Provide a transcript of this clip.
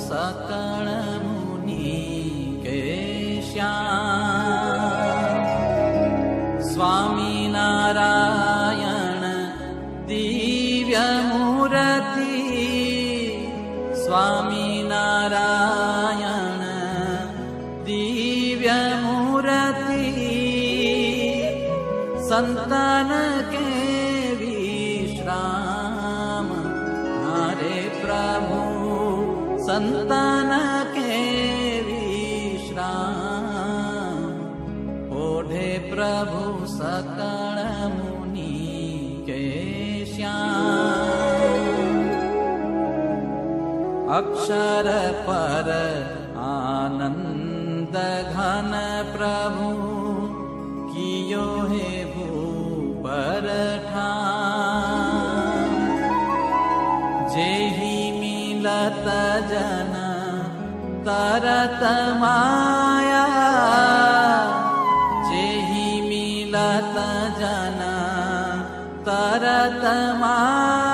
सकल मुनि के श्याम। स्वामी नारायण दिव्य मूर्ति, स्वामी नारायण दिव्य मूर्ति, संतन के विश्राम। हरे प्रभु संतन के विश्राम, ओढ़े प्रभु सकल मुनि के श्याम। अक्षर पर आनंद घन प्रभु, कियो हे भूपर ठाम। जेहि मिलत जन तरत माया, जेहि मिलत जन तरत माया।